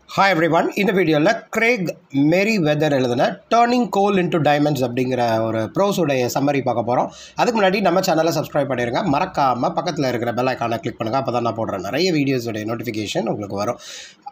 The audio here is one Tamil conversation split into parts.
Hi everyone, இந்த வீடியோவில் கிரேக் மெரிவெதர் எழுதின டர்னிங் கோல் இன்டு டைமண்ட்ஸ் அப்படிங்கிற ஒரு ப்ரோஸோடைய சம்மரி பார்க்க போகிறோம். அதுக்கு முன்னாடி நம்ம சேனலை சப்ஸ்கிரைப் பண்ணிடுங்க, மறக்காமல் பக்கத்தில் இருக்கிற பெல் ஐக்கானை கிளிக் பண்ணுங்கள். அப்போ தான் நான் போடுறேன் நிறைய வீடியோஸோடைய நோட்டிஃபிகேஷன் உங்களுக்கு வரும்.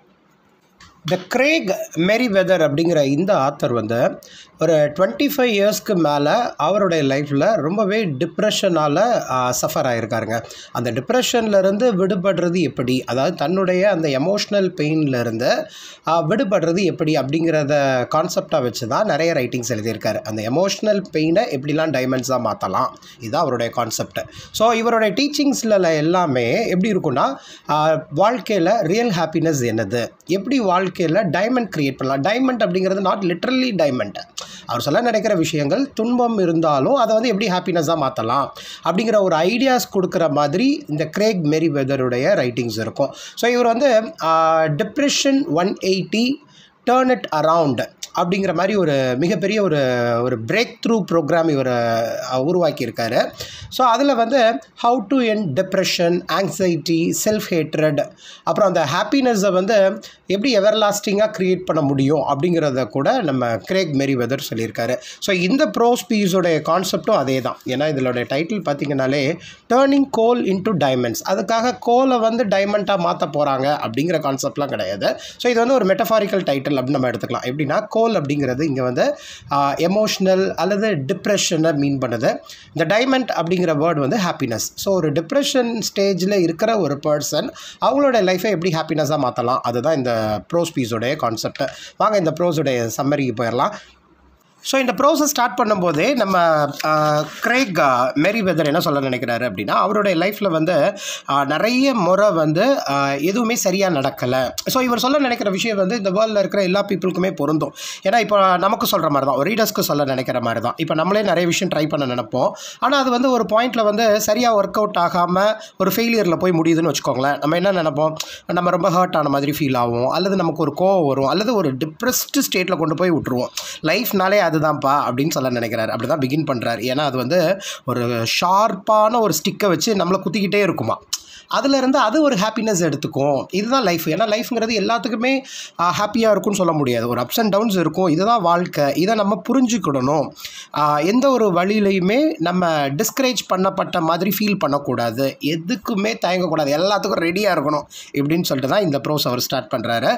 த கிரேக் மெரிவெதர் அப்படிங்கிற இந்த ஆத்தர் வந்து ஒரு 25 இயர்ஸ்க்கு மேலே அவருடைய லைஃப்பில் ரொம்பவே டிப்ரெஷனால் சஃபர் ஆகிருக்காருங்க. அந்த டிப்ரெஷன்லேருந்து விடுபடுறது எப்படி, அதாவது தன்னுடைய அந்த எமோஷ்னல் பெயின்லேருந்து விடுபடுறது எப்படி அப்படிங்கிறத கான்செப்டாக வச்சு தான் நிறைய ரைட்டிங்ஸ் எழுதியிருக்காரு. அந்த எமோஷ்னல் பெயினை எப்படிலாம் டைமண்ட்ஸாக மாற்றலாம், இதுதான் அவருடைய கான்செப்ட். ஸோ இவருடைய டீச்சிங்ஸில் எல்லாமே எப்படி இருக்குன்னா, வாழ்க்கையில் ரியல் ஹாப்பினஸ் என்னது, எப்படி வாழ்க்கையில் டைமண்ட் க்ரியேட் பண்ணலாம். டைமண்ட் அப்படிங்கிறது நாட் லிட்ரலி டைமண்ட், அவர் சொல்ல நினைக்கிற விஷயங்கள் துன்பம் இருந்தாலும் அதை வந்து எப்படி ஹாப்பினஸாக மாற்றலாம் அப்படிங்கிற ஒரு ஐடியாஸ் கொடுக்குற மாதிரி இந்த கிரேக் மெரிவெதருடைய ரைட்டிங்ஸ் இருக்கும். ஸோ இவர் வந்து டிப்ரெஷன் 180 டர்ன் இட் அரவுண்ட் அப்படிங்கிற மாதிரி ஒரு மிகப்பெரிய ஒரு பிரேக் த்ரூ ப்ரோக்ராம் இவர் உருவாக்கியிருக்காரு. ஸோ அதில் வந்து how to end depression, anxiety, self hatred, அப்புறம் அந்த ஹாப்பினஸை வந்து எப்படி எவர்லாஸ்டிங்காக க்ரியேட் பண்ண முடியும் அப்படிங்கிறத கூட நம்ம கிரேக் மெரிவெதர் சொல்லியிருக்காரு. ஸோ இந்த ப்ரோஸ் பீஸோடைய கான்செப்டும் அதே தான். ஏன்னா இதோடைய டைட்டில் பார்த்திங்கனாலே டர்னிங் கோல் இன்டு டைமண்ட்ஸ், அதுக்காக கோலை வந்து டைமண்டாக மாற்ற போகிறாங்க அப்படிங்கிற கான்செப்ட்லாம் கிடையாது. ஸோ இது வந்து ஒரு மெட்டஃபாரிக்கல் டைட்டில் அப்படின்னு நம்ம எடுத்துக்கலாம். எப்படின்னா கோல் அப்படிங்கிறது இங்கே வந்து எமோஷ்னல் அல்லது டிப்ரெஷனை மீன் பண்ணுது. இந்த டைமண்ட் அப்படிங்கிற வேர்டு வந்து ஹாப்பினஸ். ஸோ ஒரு டிப்ரெஷன் ஸ்டேஜில் இருக்கிற ஒரு பர்சன் அவங்களோட லைஃப்பை எப்படி ஹாப்பினஸாக மாற்றலாம், அதுதான் இந்த ப்ரோஸ் பீஸோடைய கான்செப்ட். வாங்க இந்த ப்ரோஸோடைய சம்மரிக்கு போயிடலாம். ஸோ இந்த ப்ரோசஸ் ஸ்டார்ட் பண்ணும்போதே நம்ம கிரேக் மெரிவெதர் என்ன சொல்ல நினைக்கிறாரு அப்படின்னா, அவருடைய லைஃப்பில் வந்து நிறைய முறை வந்து எதுவுமே சரியாக நடக்கலை. ஸோ இவர் சொல்ல நினைக்கிற விஷயம் வந்து இந்த வேர்ல்டில் இருக்கிற எல்லா பீப்புளுக்குமே பொருந்தும். ஏன்னா இப்போ நமக்கு சொல்கிற மாதிரி தான், ஒரு ரீடர்ஸ்க்கு சொல்ல நினைக்கிற மாதிரி தான். இப்போ நம்மளே நிறைய விஷயம் ட்ரை பண்ண நினைப்போம், ஆனால் அது வந்து ஒரு பாயிண்டில் வந்து சரியாக ஒர்க் அவுட் ஆகாமல் ஒரு ஃபெயிலியரில் போய் முடியுதுன்னு வச்சுக்கோங்களேன். நம்ம என்ன நினைப்போம், நம்ம ரொம்ப ஹர்ட் ஆன மாதிரி ஃபீல் ஆகும், அல்லது நமக்கு ஒரு கோவம் வரும், அல்லது ஒரு டிப்ரெஸ்டு ஸ்டேட்டில் கொண்டு போய் விட்டுருவோம். லைஃப்னாலே அதுதான்ப்பா அப்படின்னு சொல்ல நினைக்கிறாரு. அப்படி தான் பிகின் பண்ணுறாரு. ஏன்னா அது வந்து ஒரு ஷார்ப்பான ஒரு ஸ்டிக்கை வச்சு நம்மளை குத்திக்கிட்டே இருக்குமா, அதிலிருந்து அது ஒரு ஹாப்பினஸ் எடுத்துக்கும். இதுதான் லைஃப். ஏன்னா லைஃப்ங்கிறது எல்லாத்துக்குமே ஹாப்பியாக இருக்கும்னு சொல்ல முடியாது, ஒரு அப்ஸ் அண்ட் டவுன்ஸ் இருக்கும். இதுதான் வாழ்க்கை, இதை நம்ம புரிஞ்சுக்கிடணும். எந்த ஒரு வழியிலையுமே நம்ம டிஸ்கரேஜ் பண்ணப்பட்ட மாதிரி ஃபீல் பண்ணக்கூடாது, எதுக்குமே தயங்கக்கூடாது, எல்லாத்துக்கும் ரெடியாக இருக்கணும் இப்படின்னு சொல்லிட்டு தான் இந்த ப்ரோஸ் அவர் ஸ்டார்ட் பண்ணுறாரு.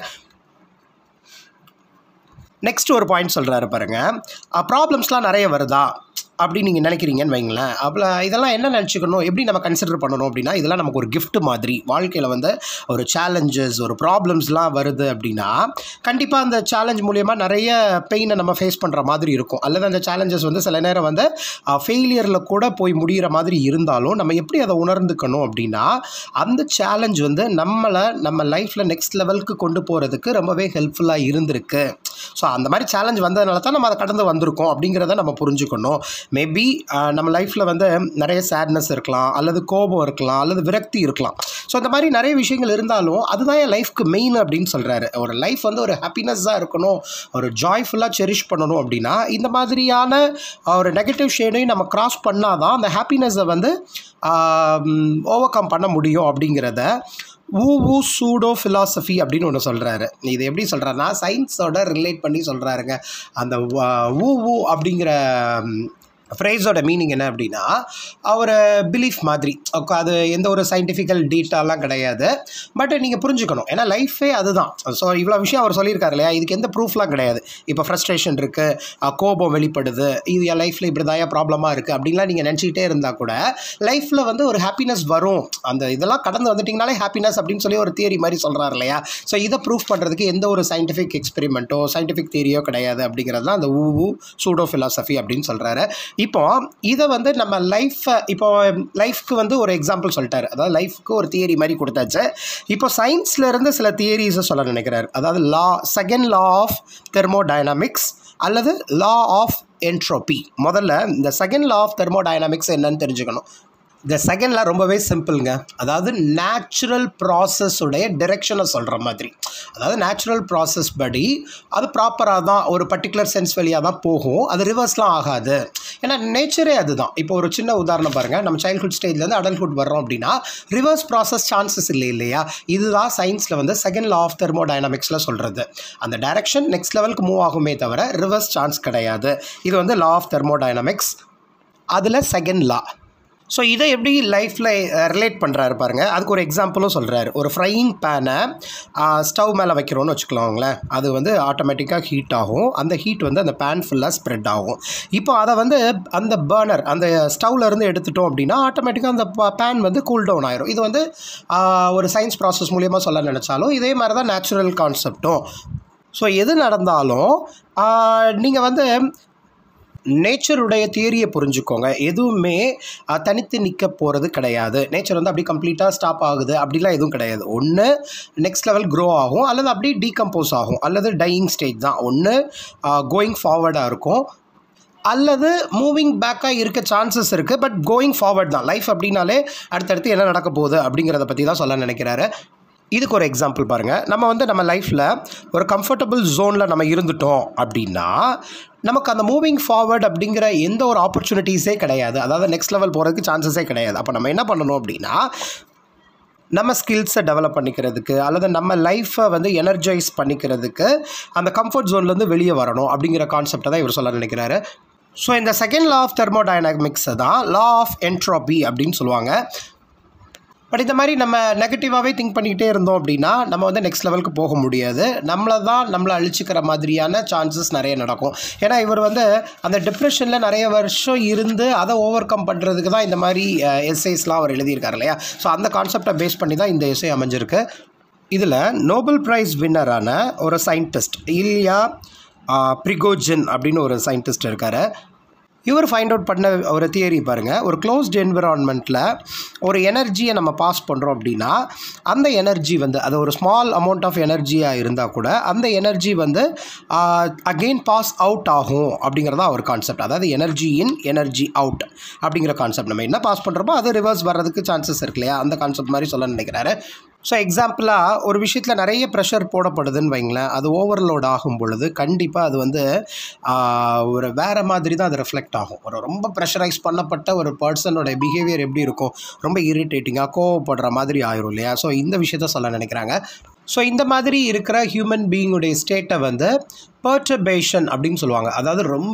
நெக்ஸ்ட் ஒரு பாயிண்ட் சொல்கிறாரு பாருங்கள், ப்ராப்ளம்ஸ்லாம் நிறைய வருதா அப்படின்னு நீங்கள் நினைக்கிறீங்கன்னு வைங்களேன். அப்போ இதெல்லாம் என்ன நினச்சிக்கணும், எப்படி நம்ம கன்சிடர் பண்ணணும் அப்படின்னா, இதெல்லாம் நமக்கு ஒரு கிஃப்ட் மாதிரி. வாழ்க்கையில் வந்து ஒரு சேலஞ்சஸ், ஒரு ப்ராப்ளம்ஸ்லாம் வருது அப்படின்னா கண்டிப்பாக அந்த சேலஞ்ச் மூலயமா நிறைய பெயினை நம்ம ஃபேஸ் பண்ணுற மாதிரி இருக்கும். அல்லது அந்த சேலஞ்சஸ் வந்து சில நேரம் வந்து ஃபெயிலியரில் கூட போய் முடிகிற மாதிரி இருந்தாலும் நம்ம எப்படி அதை உணர்ந்துக்கணும் அப்படின்னா, அந்த சேலஞ்ச் வந்து நம்ம லைஃப்பில் நெக்ஸ்ட் லெவலுக்கு கொண்டு போகிறதுக்கு ரொம்பவே ஹெல்ப்ஃபுல்லாக இருந்திருக்கு. ஸோ அந்த மாதிரி சேலஞ்ச் வந்ததுனால தான் நம்ம அதை கடந்து வந்திருக்கோம் அப்படிங்கிறத நம்ம புரிஞ்சுக்கணும். மேபி நம்ம லைஃப்பில் வந்து நிறைய சேட்னஸ் இருக்கலாம், அல்லது கோபம் இருக்கலாம், அல்லது விரக்தி இருக்கலாம். ஸோ இந்த மாதிரி நிறைய விஷயங்கள் இருந்தாலும் அதுதான் என் லைஃப்க்கு மெயின் அப்படின்னு சொல்கிறாரு. ஒரு லைஃப் வந்து ஒரு ஹாப்பினஸ்ஸாக இருக்கணும், ஒரு ஜாய்ஃபுல்லாக செரிஷ் பண்ணணும் அப்படின்னா இந்த மாதிரியான ஒரு நெகட்டிவ் ஷேடையும் நம்ம கிராஸ் பண்ணால் தான் அந்த ஹாப்பினஸை வந்து ஓவர் கம் பண்ண முடியும் அப்படிங்கிறத ஊ சூடோ ஃபிலாசபி அப்படின்னு ஒன்று சொல்கிறாரு. இது எப்படி சொல்கிறாருன்னா, சயின்ஸோட ரிலேட் பண்ணி சொல்கிறாருங்க. அந்த ஊ அப்படிங்கிற ஃப்ரேஸோட மீனிங் என்ன அப்படின்னா, ஒரு பிலீஃப் மாதிரி. அது எந்த ஒரு சயின்டிஃபிக்கல் டீட்டாலாம் கிடையாது, பட் நீங்கள் புரிஞ்சுக்கணும். ஏன்னா லைஃபே அதுதான். ஸோ இவ்வளோ விஷயம் அவர் சொல்லியிருக்காரு இல்லையா, இதுக்கு எந்த ப்ரூஃப்லாம் கிடையாது. இப்போ ஃப்ரஸ்ட்ரேஷன் இருக்குது, கோபம் வெளிப்படுது, இது என் லைஃப்பில் இப்படி தான் ப்ராப்ளமாக இருக்குது அப்படின்லாம் நீங்கள் நினச்சிக்கிட்டே இருந்தால் கூட லைஃப்பில் வந்து ஒரு ஹாப்பினஸ் வரும். அந்த இதெல்லாம் கடந்து வந்துட்டிங்கனாலே ஹாப்பினஸ் அப்படின்னு சொல்லி ஒரு தியரி மாதிரி சொல்கிறார் இல்லையா. ஸோ இதை ப்ரூஃப் பண்ணுறதுக்கு எந்த ஒரு சயின்டிஃபிக் எக்ஸ்பெரிமெண்ட்டோ சயின்டிஃபிக் தியரியோ கிடையாது அப்படிங்கிறது தான் அந்த ஊ சூடோ ஃபிலாசபி அப்படின்னு சொல்கிறாரு. இப்போ இதை வந்து நம்ம லைஃப்க்கு வந்து ஒரு எக்ஸாம்பிள் சொல்லிட்டாரு. அதாவது லைஃப்க்கு ஒரு தியரி மாதிரி கொடுத்தாச்சு. இப்போ சயின்ஸ்லேருந்து சில தியரிஸை சொல்ல நினைக்கிறார். அதாவது செகண்ட் லா ஆஃப் தெர்மோடைனமிக்ஸ் அல்லது லா ஆஃப் என்ட்ரோபி. முதல்ல இந்த செகண்ட் லா ஆஃப் தெர்மோடைனமிக்ஸ் என்னன்னு தெரிஞ்சுக்கணும். இந்த செகண்ட்லாம் ரொம்பவே சிம்பிளுங்க. அதாவது நேச்சுரல் ப்ராசஸுடைய டிரெக்ஷனை சொல்கிற மாதிரி. அதாவது நேச்சுரல் ப்ராசஸ் படி அது ப்ராப்பராக தான் ஒரு பர்டிகுலர் சென்ஸ் வழியாக தான் போகும். அது ரிவர்ஸ்லாம் ஆகாது. ஏன்னா நேச்சரே அதுதான். இப்போ ஒரு சின்ன உதாரணம் பாருங்கள். நம்ம சைல்ட்ஹுட் ஸ்டேஜ்லேருந்து அடல்ட்ஹுட் வர்றோம் அப்படின்னா ரிவர்ஸ் ப்ராசஸ் சான்சஸ் இல்லை இல்லையா? இதுதான் சயின்ஸில் வந்து செகண்ட் லா ஆஃப் தெர்மோடைனமிக்ஸில் சொல்கிறது. அந்த டைரக்ஷன் நெக்ஸ்ட் லெவலுக்கு மூவ் ஆகுமே தவிர ரிவர்ஸ் சான்ஸ் கிடையாது. இது வந்து லா ஆஃப் தெர்மோடைனமிக்ஸ். அதில் செகண்ட் லா. ஸோ இதை எப்படி லைஃப்பில் ரிலேட் பண்ணுறாரு பாருங்கள். அதுக்கு ஒரு எக்ஸாம்பிளும் சொல்கிறாரு. ஒரு ஃப்ரையிங் பேனை ஸ்டவ் மேலே வைக்கிறோன்னு வச்சுக்கலாங்களேன். அது வந்து ஆட்டோமேட்டிக்காக ஹீட் ஆகும். அந்த ஹீட் வந்து அந்த பேன் ஃபுல்லாக ஸ்ப்ரெட் ஆகும். இப்போ அதை வந்து அந்த பர்னர் அந்த ஸ்டவ்லேருந்து எடுத்துட்டோம் அப்படின்னா ஆட்டோமேட்டிக்காக அந்த பேன் வந்து கூல் டவுன் ஆயிரும். இது வந்து ஒரு சயின்ஸ் ப்ராசஸ் மூலியமாக சொல்ல நினச்சாலும் இதே மாதிரி தான் நேச்சுரல் கான்செப்டும். ஸோ எது நடந்தாலும் நீங்கள் வந்து நேச்சருடைய தியரியை புரிஞ்சுக்கோங்க. எதுவுமே தனித்து நிற்க போகிறது கிடையாது. நேச்சர் வந்து அப்படி கம்ப்ளீட்டாக ஸ்டாப் ஆகுது அப்படிலாம் எதுவும் கிடையாது. ஒன்று நெக்ஸ்ட் லெவல் க்ரோ ஆகும், அல்லது அப்படியே டீகம்போஸ் ஆகும், அல்லது டையிங் ஸ்டேஜ் தான். ஒன்று கோயிங் ஃபார்வர்டாக இருக்கும், அல்லது மூவிங் பேக்காக இருக்க சான்சஸ் இருக்குது. பட் கோயிங் ஃபார்வர்ட் தான். லைஃப் அப்படின்னாலே அடுத்தடுத்து என்ன நடக்க போகுது அப்படிங்கிறத பற்றி தான் சொல்ல நினைக்கிறாரு. இதுக்கு ஒரு எக்ஸாம்பிள் பாருங்கள். நம்ம வந்து நம்ம லைஃப்பில் ஒரு கம்ஃபர்டபுள் ஜோனில் நம்ம இருந்துட்டோம் அப்படின்னா நமக்கு அந்த மூவிங் ஃபார்வர்ட் அப்படிங்கிற எந்த ஒரு ஆப்பர்ச்சுனிட்டிஸே கிடையாது. அதாவது நெக்ஸ்ட் லெவல் போகிறதுக்கு சான்சஸே கிடையாது. அப்போ நம்ம என்ன பண்ணணும் அப்படின்னா நம்ம ஸ்கில்ஸை டெவலப் பண்ணிக்கிறதுக்கு அல்லது நம்ம லைஃப்பை வந்து எனர்ஜைஸ் பண்ணிக்கிறதுக்கு அந்த கம்ஃபர்ட் ஜோன்லேருந்து வெளியே வரணும் அப்படிங்கிற கான்செப்டை தான் இவர் சொல்ல நினைக்கிறாரு. ஸோ இந்த செகண்ட் லா ஆஃப் தெர்மோடைனமிக்ஸை தான் லா ஆஃப் என்ட்ரோபி அப்படின்னு சொல்லுவாங்க. பட் இந்த மாதிரி நம்ம நெகட்டிவாகவே திங்க் பண்ணிக்கிட்டே இருந்தோம் அப்படின்னா நம்ம வந்து நெக்ஸ்ட் லெவலுக்கு போக முடியாது. நம்மளை அழிச்சிக்கிற மாதிரியான சான்சஸ் நிறைய நடக்கும். ஏன்னா இவர் வந்து அந்த டிப்ரெஷனில் நிறைய வருஷம் இருந்து அதை ஓவர் கம் பண்ணுறதுக்கு தான் இந்த மாதிரி எஸ்ஏஸ்லாம் அவர் எழுதியிருக்காரு இல்லையா? ஸோ அந்த கான்செப்டை பேஸ் பண்ணி தான் இந்த எஸ்ஏ அமைஞ்சிருக்கு. இதில் நோபல் ப்ரைஸ் வின்னரான ஒரு சயின்டிஸ்ட் இல்யா பிரிகோஜின் அப்படின்னு ஒரு சயின்டிஸ்ட் இருக்கார். இவர் ஃபைண்ட் அவுட் பண்ண ஒரு தியரி பாருங்கள். ஒரு க்ளோஸ்ட் என்விரான்மெண்ட்டில் ஒரு எனர்ஜியை நம்ம பாஸ் பண்ணுறோம் அப்படின்னா அந்த எனர்ஜி வந்து அது ஒரு ஸ்மால் அமௌண்ட் ஆஃப் எனர்ஜியாக இருந்தால் கூட அந்த எனர்ஜி வந்து அகெயின் பாஸ் அவுட் ஆகும் அப்படிங்கிறதா ஒரு கான்செப்ட். அதாவது எனர்ஜி இன் எனர்ஜி அவுட் அப்படிங்கிற கான்செப்ட். நம்ம என்ன பாஸ் பண்ணுறோமோ அது ரிவர்ஸ் வர்றதுக்கு சான்சஸ் இருக்கு இல்லையா? அந்த கான்செப்ட் மாதிரி சொல்ல நினைக்கிறாரு. ஸோ எக்ஸாம்பிளாக ஒரு விஷயத்தில் நிறைய ப்ரெஷர் போடப்படுதுன்னு வைங்களேன். அது ஓவர்லோட் ஆகும் பொழுது கண்டிப்பாக அது வந்து ஒரு வேறு மாதிரி தான் அது ரெஃப்ளெக்ட் ஆகும். ஒரு ரொம்ப ப்ரெஷரைஸ் பண்ணப்பட்ட ஒரு பர்சனோட பிஹேவியர் எப்படி இருக்கும்? ரொம்ப இரிட்டேட்டிங்காக கோவப்படுற மாதிரி ஆயிரும் இல்லையா? ஸோ இந்த விஷயத்த சொல்ல நினைக்கிறாங்க. ஸோ இந்த மாதிரி இருக்கிற ஹியூமன் பீயிங்குடைய ஸ்டேட்டை வந்து பெர்டர்பேஷன் அப்படின்னு சொல்லுவாங்க. அதாவது ரொம்ப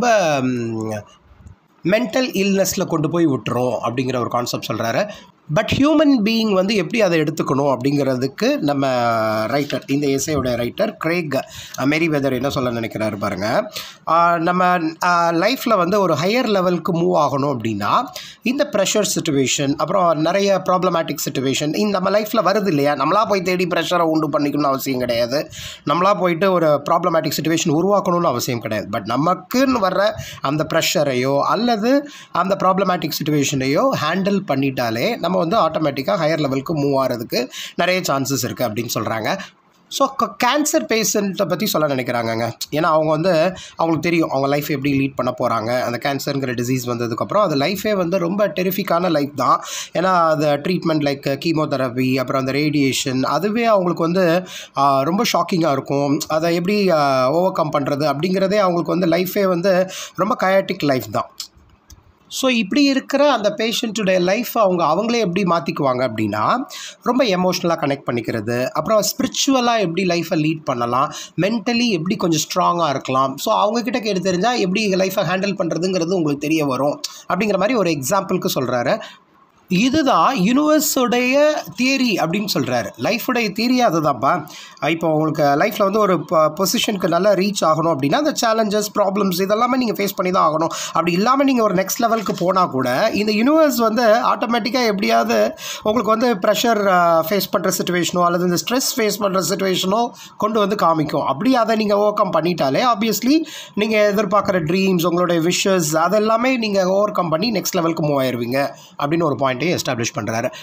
மென்டல் இல்னஸில் கொண்டு போய் விட்டுரும் அப்படிங்கிற ஒரு கான்செப்ட் சொல்கிறாரு. பட் ஹியூமன் பீயிங் வந்து எப்படி அதை எடுத்துக்கணும் அப்படிங்கிறதுக்கு நம்ம ரைட்டர், இந்த எஸ்ஏயோட ரைட்டர் கிரேக் மெரிவெதர் என்ன சொல்ல நினைக்கிறாரு பாருங்கள். நம்ம லைஃப்பில் வந்து ஒரு ஹையர் லெவலுக்கு மூவ் ஆகணும் அப்படின்னா இந்த ப்ரெஷர் சிச்சுவேஷன், அப்புறம் நிறைய ப்ராப்ளமேட்டிக் சிச்சுவேஷன் நம்ம லைஃப்பில் வருது இல்லையா? நம்மளாக போய் தேடி ப்ரெஷரை உண்டு பண்ணிக்கணும்னு அவசியம் கிடையாது. நம்மளாக போயிட்டு ஒரு ப்ராப்ளமேட்டிக் சிச்சுவேஷன் உருவாக்கணும்னு அவசியம் கிடையாது. பட் நமக்குன்னு வர்ற அந்த ப்ரெஷரையோ அல்லது அந்த ப்ராப்ளமேட்டிக் சிச்சுவேஷனையோ ஹேண்டில் பண்ணிட்டாலே நம்ம வந்து ஆட்டோமேட்டிக்காக ஹையர் லெவலுக்கு மூவ் ஆகிறதுக்கு நிறைய சான்சஸ் இருக்குது அப்படின்னு சொல்கிறாங்க. ஸோ கேன்சர் பேஷண்ட்டை பற்றி சொல்ல நினைக்கிறாங்கங்க. ஏன்னா அவங்க வந்து அவங்களுக்கு தெரியும் அவங்க லைஃப் எப்படி லீட் பண்ண போகிறாங்க. அந்த கேன்சருங்கிற டிசீஸ் வந்ததுக்கப்புறம் அது லைஃபே வந்து ரொம்ப டெரிஃபிக்கான லைஃப் தான். ஏன்னா அது ட்ரீட்மெண்ட் லைக் கீமோதெரப்பி, அப்புறம் அந்த ரேடியேஷன், அதுவே அவங்களுக்கு வந்து ரொம்ப ஷாக்கிங்காக இருக்கும். அதை எப்படி ஓவர் கம் பண்ணுறது அப்படிங்கிறதே அவங்களுக்கு வந்து லைஃபே வந்து ரொம்ப கயாட்டிக் லைஃப் தான். ஸோ இப்படி இருக்கிற அந்த பேஷண்ட்டுடைய லைஃப்பை அவங்களே எப்படி மாற்றிக்குவாங்க அப்படின்னா ரொம்ப எமோஷ்னலாக கனெக்ட் பண்ணிக்கிறது, அப்புறம் ஸ்பிரிச்சுவலாக எப்படி லைஃப்பை லீட் பண்ணலாம், மென்டலி எப்படி கொஞ்சம் ஸ்ட்ராங்காக இருக்கலாம். ஸோ அவங்கக்கிட்ட கேட்டு தெரிஞ்சால் எப்படி லைஃப்பை ஹேண்டில் பண்ணுறதுங்கிறது உங்களுக்கு தெரிய வரும் அப்படிங்கிற மாதிரி ஒரு எக்ஸாம்பிளுக்கு சொல்கிறாரு. இதுதான் யூனிவர்ஸுடைய தியரி அப்படின்னு சொல்கிறாரு. லைஃபுடைய தியரி அதுதான்ப்பா. இப்போ உங்களுக்கு லைஃப்பில் வந்து ஒரு பொசிஷனுக்கு நல்லா ரீச் ஆகணும் அப்படின்னா அந்த சேலஞ்சஸ், ப்ராப்ளம்ஸ் இதெல்லாமே நீங்கள் ஃபேஸ் பண்ணி தான் ஆகணும். அப்படி இல்லாமல் நீங்கள் ஒரு நெக்ஸ்ட் லெவலுக்கு போனால் கூட இந்த யூனிவர்ஸ் வந்து ஆட்டோமேட்டிக்காக எப்படியாவது உங்களுக்கு வந்து ப்ரெஷர் ஃபேஸ் பண்ணுற சிச்சுவேஷனோ அல்லது இந்த ஸ்ட்ரெஸ் ஃபேஸ் பண்ணுற சிச்சுவேஷனோ கொண்டு வந்து காமிக்கும். அப்படி அதை நீங்கள் ஓவர் கம் பண்ணிட்டாலே ஆப்வியஸ்லி நீங்கள் எதிர்பார்க்குற ட்ரீம்ஸ், உங்களுடைய விஷஸ் அதெல்லாமே நீங்கள் ஓவர் கம் பண்ணி நெக்ஸ்ட் லெவலுக்கு மூவ் ஆயிடுவீங்க அப்படின்னு ஒரு பாயிண்ட் எஸ்டாப்ளிஷ் பண்ணுறாரு.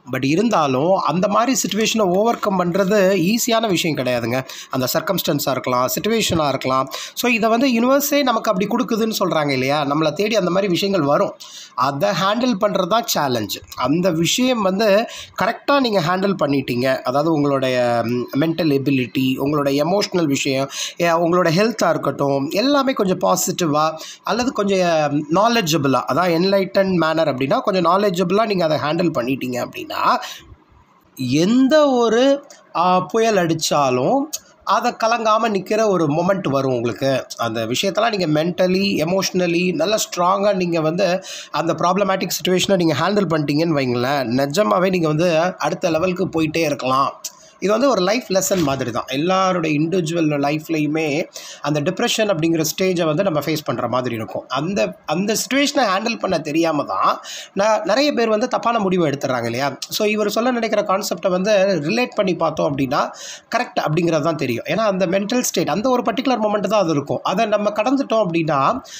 பட் இருந்தாலும் அந்த மாதிரி சிச்சுவேஷனை ஓவர் கம் பண்ணுறது ஈஸியான விஷயம் கிடையாதுங்க. அந்த சர்க்கம்ஸ்டன்ஸாக இருக்கலாம், சிச்சுவேஷனாக இருக்கலாம். ஸோ இதை வந்து யூனிவர்ஸே நமக்கு அப்படி கொடுக்குதுன்னு சொல்கிறாங்க இல்லையா, நம்மளை தேடி அந்த மாதிரி விஷயங்கள் வரும். அதை ஹேண்டில் பண்ணுறது தான் சேலஞ்சு. அந்த விஷயம் வந்து கரெக்டாக நீங்கள் ஹேண்டில் பண்ணிட்டீங்க, அதாவது உங்களுடைய மென்டல் எபிலிட்டி, உங்களோட எமோஷ்னல் விஷயம், உங்களோட ஹெல்த்தாக இருக்கட்டும், எல்லாமே கொஞ்சம் பாசிட்டிவாக அல்லது கொஞ்சம் நாலேஜபிளாக, அதான் என்லைட்டன் மேனர் அப்படின்னா கொஞ்சம் நாலேஜபிளாக நீங்கள் அதை ஹேண்டில் பண்ணிட்டீங்க அப்படின்னா எந்த ஒரு புயல் அடித்தாலும் அதை கலங்காமல் நிற்கிற ஒரு மொமெண்ட் வரும் உங்களுக்கு. அந்த விஷயத்தெல்லாம் நீங்கள் மென்டலி எமோஷ்னலி நல்லா ஸ்ட்ராங்காக நீங்கள் வந்து அந்த ப்ராப்ளமேட்டிக் சிச்சுவேஷனை நீங்கள் ஹேண்டில் பண்ணிட்டீங்கன்னு வைங்களேன், நிஜமாகவே நீங்கள் வந்து அடுத்த லெவலுக்கு போயிட்டே இருக்கலாம். இது வந்து ஒரு லைஃப் லெசன் மாதிரி தான். எல்லாரோட இண்டிவிஜுவல் லைஃப்லையுமே அந்த டிப்ரெஷன் அப்படிங்கிற ஸ்டேஜை வந்து நம்ம ஃபேஸ் பண்ணுற மாதிரி இருக்கும். அந்த சிச்சுவேஷனை ஹேண்டில் பண்ண தெரியாமல் தான் நிறைய பேர் வந்து தப்பான முடிவை எடுத்துடுறாங்க இல்லையா. ஸோ இவர் சொல்ல நினைக்கிற கான்செப்டை வந்து ரிலேட் பண்ணி பார்த்தோம் அப்படின்னா கரெக்ட் அப்படிங்கிறது தான் தெரியும். ஏன்னா அந்த மென்டல் ஸ்டேட் அந்த ஒரு பர்டிகுலர் மொமெண்ட் தான் அது இருக்கும். அதை நம்ம கடந்துட்டோம் அப்படின்னா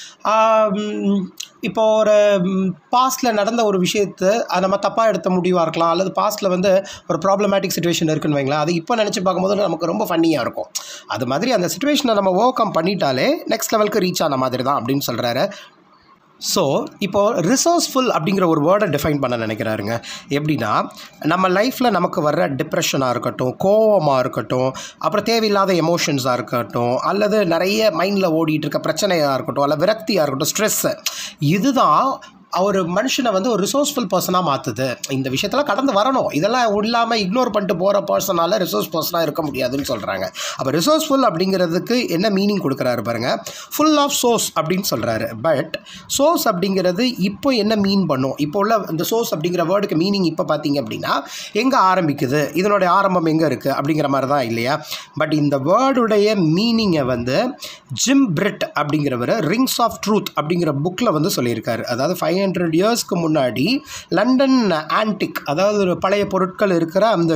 இப்போ ஒரு பாஸ்ட்டில் நடந்த ஒரு விஷயத்தை நம்ம தப்பாக எடுத்த முடிவாக இருக்கலாம், அல்லது பாஸ்ட்டில் வந்து ஒரு ப்ராப்ளமேட்டிக் சிச்சுவேஷன் இருக்குன்னு வைங்களேன், அது இப்போ நினச்சி பார்க்கும்போது நமக்கு ரொம்ப ஃபன்னியாக இருக்கும். அது மாதிரி அந்த சிச்சுவேஷனை நம்ம ஓவர் கம் பண்ணிட்டாலே நெக்ஸ்ட் லெவலுக்கு ரீச் ஆன மாதிரி தான் அப்படின்னு சொல்கிறாரு. ஸோ இப்போது ரிசோர்ஸ்ஃபுல் அப்படிங்கிற ஒரு வேர்டை டிஃபைன் பண்ண நினைக்கிறாருங்க. எப்படின்னா நம்ம லைஃப்பில் நமக்கு வர்ற டிப்ரெஷனாக இருக்கட்டும், கோவமாக இருக்கட்டும், அப்புறம் தேவையில்லாத எமோஷன்ஸாக இருக்கட்டும், அல்லது நிறைய மைண்டில் ஓடிட்டு இருக்க பிரச்சனையாக இருக்கட்டும், அல்ல விரக்தியாக இருக்கட்டும், ஸ்ட்ரெஸ்ஸு, இதுதான் ஒரு மனுஷனை வந்து ஒரு ரிசோர்ஸ்ஃபுல் பர்சனாக மாற்றுது. இந்த விஷயத்தெல்லாம் கடந்து வரணும். இதெல்லாம் இல்லாமல் இக்னோர் பண்ணிட்டு போகிற பர்சனால் ரிசோர்ஸ் பர்சனாக இருக்க முடியாதுன்னு சொல்கிறாங்க. அப்போ ரிசோர்ஸ்ஃபுல் அப்படிங்கிறதுக்கு என்ன மீனிங் கொடுக்குறாரு பாருங்கள், ஃபுல் ஆஃப் சோர்ஸ் அப்படின்னு சொல்கிறாரு. பட் சோர்ஸ் அப்படிங்கிறது இப்போ என்ன மீன் பண்ணும், இப்போ உள்ள இந்த சோர்ஸ் அப்படிங்கிற வேர்டுக்கு மீனிங் இப்போ பார்த்தீங்க அப்படின்னா எங்கே ஆரம்பிக்குது, இதனுடைய ஆரம்பம் எங்கே இருக்குது அப்படிங்கிற மாதிரி தான் இல்லையா. பட் இந்த வேர்டுடைய மீனிங்கை வந்து ஜிம் பிரிட் அப்படிங்கிறவர் ரிங்ஸ் ஆஃப் ட்ரூத் அப்படிங்கிற புக்கில் வந்து சொல்லியிருக்காரு. அதாவது 500 இயர்ஸ்க்கு முன்னாடி லண்டன் ஆன்டிக், அதாவது ஒரு பழைய பொருட்கள் இருக்கிற அந்த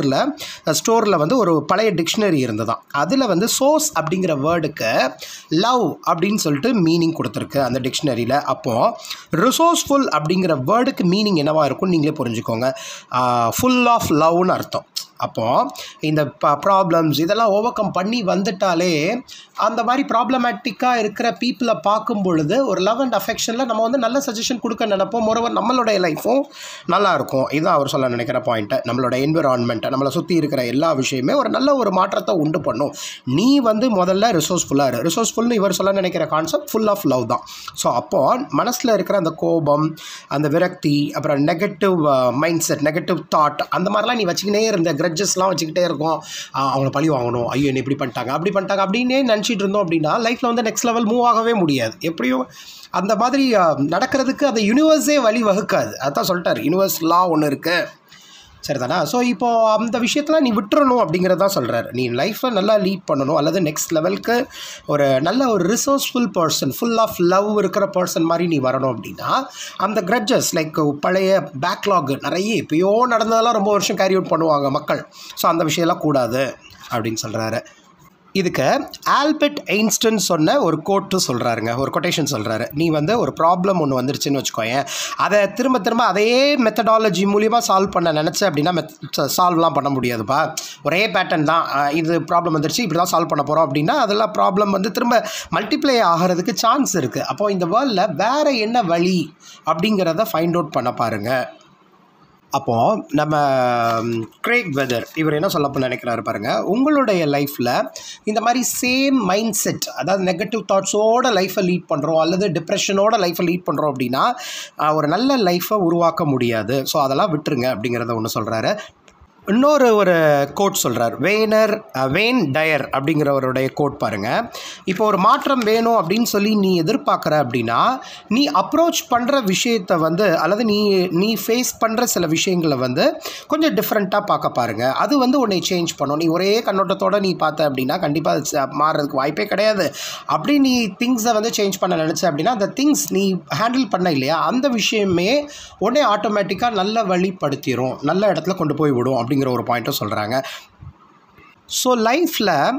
ஸ்டோரில் வந்து ஒரு பழைய டிக்ஷனரி இருந்ததான். அதில் வந்து சோர்ஸ் அப்படிங்கிற வேர்டுக்கு லவ் அப்படின்னு சொல்லிட்டு மீனிங் கொடுத்துருக்கு அந்த டிக்ஷனரியில். அப்போது ரிசோர்ஸ்ஃபுல் அப்படிங்கிற வேர்டுக்கு மீனிங் என்னவாக இருக்கும்னு நீங்களே புரிஞ்சுக்கோங்க. ஃபுல் ஆஃப் லவ்னு அர்த்தம். அப்போது இந்த ப்ராப்ளம்ஸ் இதெல்லாம் ஓவர் கம் பண்ணி வந்துட்டாலே அந்த மாதிரி ப்ராப்ளமேட்டிக்காக இருக்கிற பீப்புளை பார்க்கும் பொழுது ஒரு லவ் அண்ட் அஃபெக்ஷனில் நம்ம வந்து நல்ல சஜஷன் கொடுக்க நினைப்போம். மோரோவர் நம்மளுடைய லைஃப்பும் நல்லாயிருக்கும். இதுதான் அவர் சொல்ல நினைக்கிற பாயிண்ட்டு. நம்மளோட என்விரான்மெண்ட்டை, நம்மளை சுற்றி இருக்கிற எல்லா விஷயமே ஒரு நல்ல ஒரு மாற்றத்தை உண்டு பண்ணும். நீ வந்து முதல்ல ரிசோர்ஸ்ஃபுல்லாக ரிசோர்ஸ்ஃபுல்னு இவர் சொல்ல நினைக்கிற கான்செப்ட் ஃபுல் ஆஃப் லவ் தான். ஸோ அப்போது மனசில் இருக்கிற அந்த கோபம், அந்த விரக்தி, அப்புறம் negative mindset, negative thought, அந்த மாதிரிலாம் நீ வச்சுக்கினே இருந்த கிரட்ஜஸ்லாம் வச்சுக்கிட்டே இருக்கும். அவங்கள பழி வாங்கணும், ஐயோ என்ன இப்படி பண்ணிட்டாங்க அப்படி பண்ணிட்டாங்க அப்படின்னே நினச்சிட்டு இருந்தோம் அப்படின்னா லைஃப்பில் வந்து நெக்ஸ்ட் லெவல் மூவ் ஆகவே முடியாது. எப்படியும் அந்த மாதிரி நடக்கிறதுக்கு அந்த யூனிவர்ஸே வழி வகுக்காது. அதான் சொல்லிட்டார், யூனிவர்ஸ் லா ஒன்று இருக்குது, சரிதானா. ஸோ இப்போது அந்த விஷயத்தில் நீ விட்டுறணும் அப்படிங்கிறதான் சொல்கிறார். நீ லைஃப்பில் நல்லா லீட் பண்ணணும், அல்லது நெக்ஸ்ட் லெவலுக்கு ஒரு நல்ல ஒரு resourceful person, full of love இருக்கிற பர்சன் மாதிரி நீ வரணும் அப்படின்னா அந்த கிரட்ஜஸ் லைக் பழைய பேக்லாக் நிறைய இப்போயோ நடந்ததெல்லாம் ரொம்ப வருஷம் கேரி அவுட் பண்ணுவாங்க மக்கள். ஸோ அந்த விஷயம்லாம் கூடாது அப்படின்னு சொல்கிறாரு. இதுக்கு ஆல்பர்ட் ஐன்ஸ்டைன் சொன்ன ஒரு கோட்டு சொல்கிறாருங்க, ஒரு கொட்டேஷன் சொல்கிறாரு. நீ வந்து ஒரு ப்ராப்ளம் ஒன்று வந்துருச்சுன்னு வச்சுக்கோயேன், அதை திரும்ப அதே மெத்தடாலஜி மூலியமாக சால்வ் பண்ண நினச்ச அப்படின்னா சால்வ்லாம் பண்ண முடியாதுப்பா. ஒரே பேட்டர்ன் தான், இது ப்ராப்ளம் வந்துருச்சு இப்படி தான் சால்வ் பண்ண போகிறோம் அப்படின்னா அதெல்லாம் ப்ராப்ளம் வந்து திரும்ப மல்டிப்ளை ஆகிறதுக்கு சான்ஸ் இருக்குது. அப்போது இந்த வேர்ல்டில் வேறு என்ன வழி அப்படிங்கிறத ஃபைண்ட் அவுட் பண்ண பாருங்கள். அப்போது நம்ம கிரேக் வெதர் இவர் என்ன சொல்ல நினைக்கிறாரு பாருங்கள், உங்களுடைய லைஃப்பில் இந்த மாதிரி சேம் மைண்ட் செட், அதாவது நெகட்டிவ் தாட்ஸோட லைஃப்பை லீட் பண்ணுறோம் அல்லது டிப்ரெஷனோட லைஃப்பை லீட் பண்ணுறோம் அப்படின்னா ஒரு நல்ல லைஃப்பை உருவாக்க முடியாது. ஸோ அதெல்லாம் விட்டுருங்க அப்படிங்கிறத ஒன்று சொல்கிறாரு. இன்னொரு கோட் சொல்கிறார், வேன் டயர் அப்படிங்கிறவருடைய கோட் பாருங்கள். இப்போ ஒரு மாற்றம் வேணும் அப்படின்னு சொல்லி நீ எதிர்பார்க்குற அப்படின்னா நீ அப்ரோச் பண்ணுற விஷயத்தை வந்து அல்லது நீ ஃபேஸ் பண்ணுற சில விஷயங்களை வந்து கொஞ்சம் டிஃப்ரெண்ட்டாக பார்க்க பாருங்கள். அது வந்து உன்னை சேஞ்ச் பண்ணும். நீ ஒரே கண்ணோட்டத்தோடு நீ பார்த்த அப்படின்னா கண்டிப்பாக அது மாறுறதுக்கு வாய்ப்பே கிடையாது. அப்படி நீ திங்ஸை வந்து சேஞ்ச் பண்ண நினச்ச அப்படின்னா அந்த திங்ஸ் நீ ஹேண்டில் பண்ண இல்லையா, அந்த விஷயமே உடனே ஆட்டோமேட்டிக்காக நல்ல வழிப்படுத்திடும், நல்ல இடத்துல கொண்டு போய் விடும் அப்படிங்கிற ஒரு பாயிண்ட்டும் சொல்கிறாங்க. ஸோ லைஃப்பில்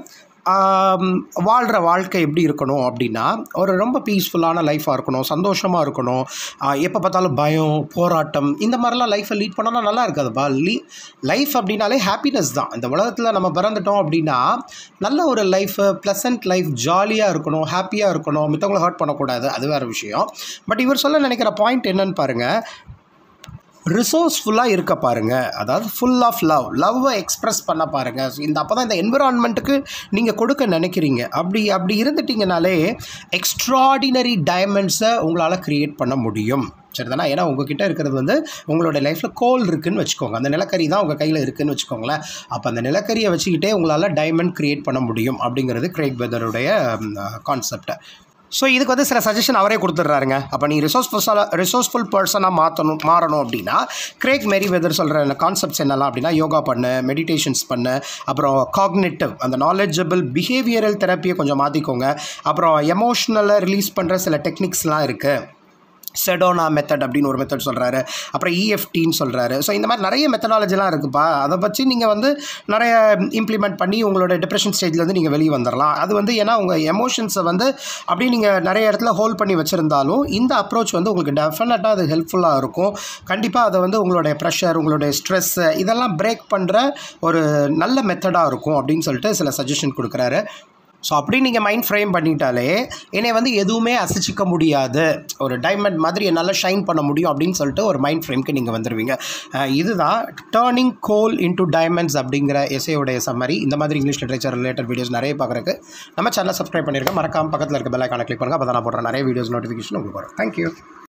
வாழ்கிற வாழ்க்கை எப்படி இருக்கணும் அப்படின்னா ஒரு ரொம்ப பீஸ்ஃபுல்லான லைஃபாக இருக்கணும், சந்தோஷமாக இருக்கணும். எப்போ பார்த்தாலும் பயம், போராட்டம் இந்த மாதிரிலாம் லைஃப்பை லீட் பண்ணோன்னா நல்லா இருக்காதுப்பா. லைஃப் அப்படின்னாலே ஹாப்பினஸ் தான். இந்த உலகத்தில் நம்ம பிறந்துட்டோம் அப்படின்னா நல்ல ஒரு லைஃபு, ப்ளசன்ட் லைஃப், ஜாலியாக இருக்கணும், ஹாப்பியாக இருக்கணும், மித்தவங்களை ஹர்ட் பண்ணக்கூடாது, அது வேறு விஷயம். பட் இவர் சொல்ல நினைக்கிற பாயிண்ட் என்னன்னு பாருங்கள், ரிசோர்ஸ்ஃபுல்லாக இருக்க பாருங்கள். அதாவது ஃபுல் ஆஃப் லவ்வை எக்ஸ்ப்ரெஸ் பண்ண பாருங்கள். இந்த அப்போ தான் இந்த என்விரான்மெண்ட்டுக்கு நீங்கள் கொடுக்க நினைக்கிறீங்க. அப்படி இருந்துட்டிங்கனாலே எக்ஸ்ட்ராடினரி டைமண்ட்ஸை உங்களால் க்ரியேட் பண்ண முடியும். சரிதானா? ஏன்னா உங்ககிட்ட இருக்கிறது வந்து உங்களோட லைஃப்பில் கோல் இருக்குதுன்னு வச்சுக்கோங்க, அந்த நிலக்கரி தான் உங்கள் கையில் இருக்குதுன்னு வச்சுக்கோங்களேன். அப்போ அந்த நிலக்கரியை வச்சுக்கிட்டே உங்களால் டைமண்ட் க்ரியேட் பண்ண முடியும் அப்படிங்கிறது கிரேக் வெதருடைய கான்செப்டை. ஸோ இதுக்கு வந்து சில சஜஷன் அவரே கொடுத்துட்றாருங்க. அப்போ நீ ரிசோர்ஸ்ஃபுல் பர்சனாக மாறணும் அப்படின்னா கிரேக் மெரிவெதர் சொல்கிற கான்செப்ட்ஸ் என்னெல்லாம் அப்படின்னா, யோகா பண்ணு, மெடிடேஷன்ஸ் பண்ணு, அப்புறம் காக்னிட்டிவ் அந்த நாலேஜபிள் பிஹேவியரல் தெரப்பியை கொஞ்சம் மாற்றிக்கோங்க. அப்புறம் எமோஷ்னலை ரிலீஸ் பண்ணுற சில டெக்னிக்ஸ்லாம் இருக்குது. செடோனா மெத்தட் அப்படின்னு ஒரு மெத்தட் சொல்கிறாரு. அப்புறம் இஎஃப்டின்னு சொல்கிறாரு. ஸோ இந்த மாதிரி நிறைய மெத்தடாலஜிலாம் இருக்குதுப்பா. அதை வச்சு நீங்கள் வந்து நிறைய இம்ப்ளிமெண்ட் பண்ணி உங்களோட டிப்ரெஷன் ஸ்டேஜ்லேருந்து நீங்கள் வெளியே வந்துடலாம். அது வந்து ஏன்னா உங்கள் எமோஷன்ஸை வந்து அப்படியே நீங்கள் நிறைய இடத்துல ஹோல்ட் பண்ணி வச்சுருந்தாலும் இந்த அப்ரோச் வந்து உங்களுக்கு டெஃபினட்டாக அது ஹெல்ப்ஃபுல்லாக இருக்கும். கண்டிப்பாக அதை வந்து உங்களுடைய ப்ரெஷர், உங்களுடைய ஸ்ட்ரெஸ்ஸு இதெல்லாம் பிரேக் பண்ணுற ஒரு நல்ல மெத்தடாக இருக்கும் அப்படின்னு சொல்லிட்டு சில சஜஷன் கொடுக்குறாரு. ஸோ அப்படி நீங்கள் மைண்ட் ஃப்ரேம் பண்ணிட்டாலே என்னை வந்து எதுவுமே அசைச்சிக்க முடியாது, ஒரு டைமண்ட் மாதிரி என்னால் ஷைன் பண்ண முடியும் அப்படின்னு சொல்லிட்டு ஒரு மைண்ட் ஃப்ரேம்க்கு நீங்கள் வந்துடுவீங்க. இதுதான் டர்னிங் கோல் இன்டு டைமண்ட்ஸ் அப்படிங்கிற எஸ்ஏயோடைய சம்மரி. இந்த மாதிரி இங்கிலீஷ் லிட்ரேச்சர் ரிலேட்டட் வீடியோஸ் நிறைய பார்க்குறதுக்கு நம்ம சேனலை சப்ஸ்கிரைப் பண்ணியிருக்கேன். மறக்காமல் பக்கத்தில் இருக்க பெல் ஐகானை கிளிக் பண்ணுங்கள். அப்போ தான் நான் போடுற நிறைய வீடியோஸ் நோட்டிஃபிகேஷன் உங்களுக்கு வரும். தேங்க்யூ.